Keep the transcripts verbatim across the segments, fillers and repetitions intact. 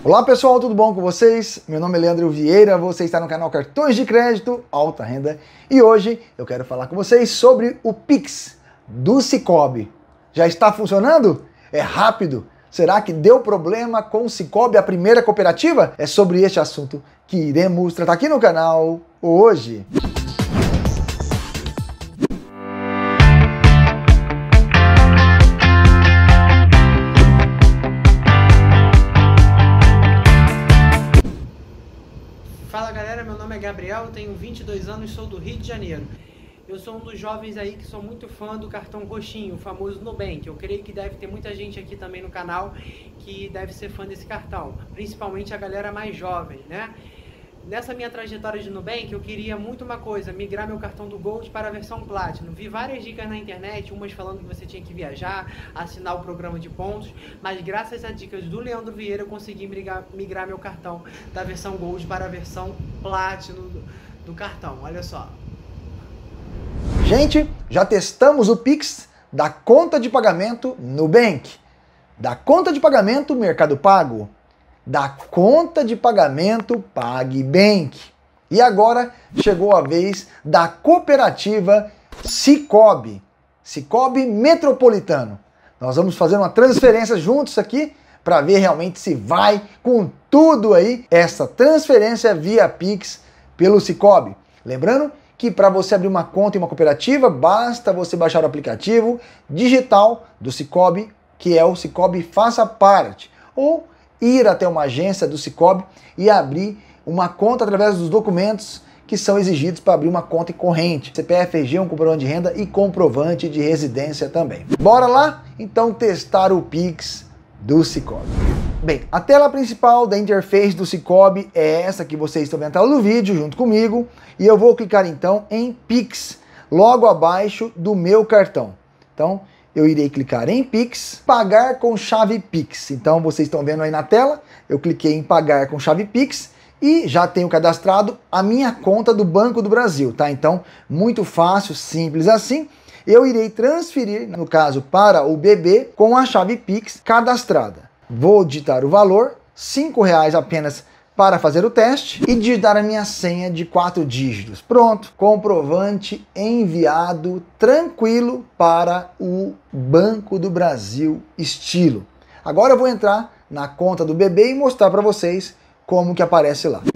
Olá pessoal, tudo bom com vocês? Meu nome é Leandro Vieira, você está no canal Cartões de Crédito Alta Renda e hoje eu quero falar com vocês sobre o Pix do Sicoob. Já está funcionando? É rápido? Será que deu problema com o Sicoob, a primeira cooperativa? É sobre este assunto que iremos tratar aqui no canal hoje. Fala galera, meu nome é Gabriel, tenho vinte e dois anos, sou do Rio de Janeiro. Eu sou um dos jovens aí que sou muito fã do cartão roxinho, o famoso Nubank. Eu creio que deve ter muita gente aqui também no canal que deve ser fã desse cartão, principalmente a galera mais jovem, né? Nessa minha trajetória de Nubank, eu queria muito uma coisa, migrar meu cartão do Gold para a versão Platinum. Vi várias dicas na internet, umas falando que você tinha que viajar, assinar o programa de pontos, mas graças às dicas do Leandro Vieira, eu consegui migrar, migrar meu cartão da versão Gold para a versão Platinum do, do cartão. Olha só. Gente, já testamos o Pix da conta de pagamento Nubank, da conta de pagamento Mercado Pago, da conta de pagamento PagBank. E agora chegou a vez da cooperativa Sicoob, Sicoob Metropolitano. Nós vamos fazer uma transferência juntos aqui para ver realmente se vai com tudo aí essa transferência via Pix pelo Sicoob. Lembrando que para você abrir uma conta em uma cooperativa, basta você baixar o aplicativo digital do Sicoob, que é o Sicoob Faça Parte, ou ir até uma agência do Sicoob e abrir uma conta através dos documentos que são exigidos para abrir uma conta corrente. C P F, R G, um comprovante de renda e comprovante de residência também. Bora lá, então, testar o Pix do Sicoob. Bem, a tela principal da interface do Sicoob é essa que vocês estão vendo na tela do vídeo, junto comigo, e eu vou clicar então em Pix, logo abaixo do meu cartão. Então, eu irei clicar em Pix, pagar com chave Pix. Então vocês estão vendo aí na tela, eu cliquei em pagar com chave Pix e já tenho cadastrado a minha conta do Banco do Brasil, tá? Então, muito fácil, simples assim. Eu irei transferir, no caso, para o B B com a chave Pix cadastrada. Vou digitar o valor, cinco reais apenas para fazer o teste e digitar a minha senha de quatro dígitos. Pronto, comprovante enviado tranquilo para o Banco do Brasil Estilo. Agora eu vou entrar na conta do B B e mostrar para vocês como que aparece lá.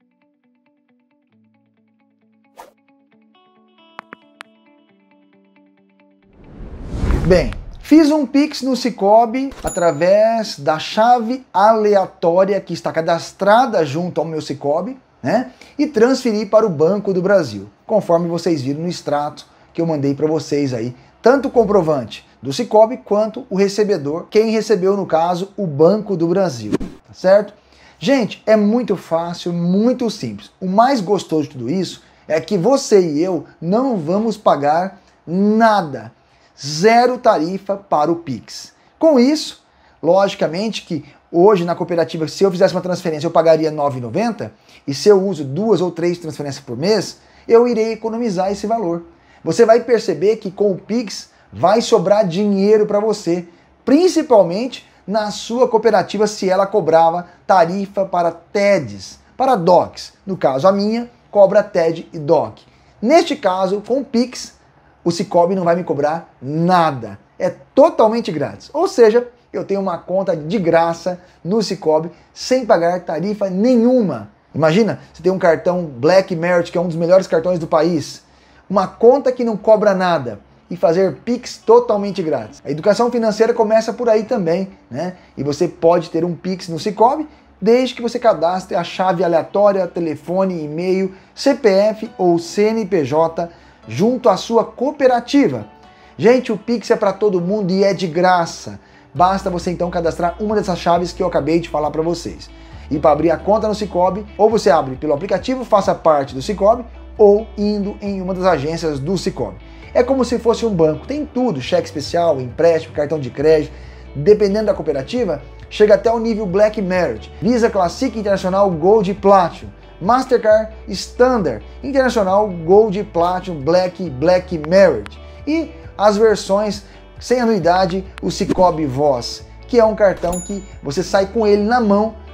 Bem, fiz um Pix no Sicoob através da chave aleatória que está cadastrada junto ao meu Sicoob, né? E transferi para o Banco do Brasil, conforme vocês viram no extrato que eu mandei para vocês aí, tanto o comprovante do Sicoob quanto o recebedor, quem recebeu no caso o Banco do Brasil, tá certo? Gente, é muito fácil, muito simples. O mais gostoso de tudo isso é que você e eu não vamos pagar nada. Zero tarifa para o Pix. Com isso, logicamente que hoje na cooperativa, se eu fizesse uma transferência, eu pagaria nove reais e noventa centavos, e se eu uso duas ou três transferências por mês, eu irei economizar esse valor. Você vai perceber que com o Pix vai sobrar dinheiro para você, principalmente na sua cooperativa se ela cobrava tarifa para T E Ds, para D O Cs. No caso, a minha cobra T E D e D O C. Neste caso, com o Pix, o Sicoob não vai me cobrar nada. É totalmente grátis. Ou seja, eu tenho uma conta de graça no Sicoob sem pagar tarifa nenhuma. Imagina, você tem um cartão Black Merit, que é um dos melhores cartões do país. Uma conta que não cobra nada e fazer Pix totalmente grátis. A educação financeira começa por aí também, né? E você pode ter um Pix no Sicoob desde que você cadastre a chave aleatória, telefone, e-mail, C P F ou C N P J junto à sua cooperativa. Gente, o Pix é para todo mundo e é de graça. Basta você então cadastrar uma dessas chaves que eu acabei de falar para vocês. E para abrir a conta no Sicoob, ou você abre pelo aplicativo Faça Parte do Sicoob, ou indo em uma das agências do Sicoob. É como se fosse um banco, tem tudo, cheque especial, empréstimo, cartão de crédito. Dependendo da cooperativa, chega até o nível Black Merit, Visa Classic Internacional Gold e Platinum, Mastercard Standard, Internacional Gold, Platinum, Black, Black Merit e as versões sem anuidade, o Sicoob Voz, que é um cartão que você sai com ele na mão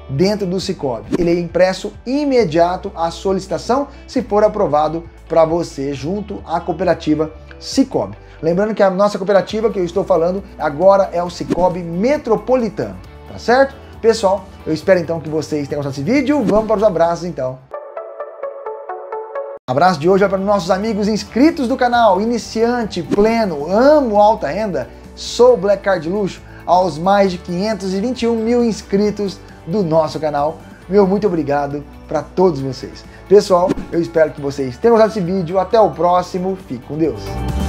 dentro do Sicoob. Ele é impresso imediato à solicitação, se for aprovado para você junto à cooperativa Sicoob. Lembrando que a nossa cooperativa que eu estou falando agora é o Sicoob Metropolitano, tá certo? Pessoal, eu espero então que vocês tenham gostado desse vídeo. Vamos para os abraços então. O abraço de hoje é para nossos amigos inscritos do canal, iniciante, pleno, amo alta renda, sou Black Card Luxo, aos mais de quinhentos e vinte e um mil inscritos do nosso canal. Meu muito obrigado para todos vocês. Pessoal, eu espero que vocês tenham gostado desse vídeo. Até o próximo. Fique com Deus.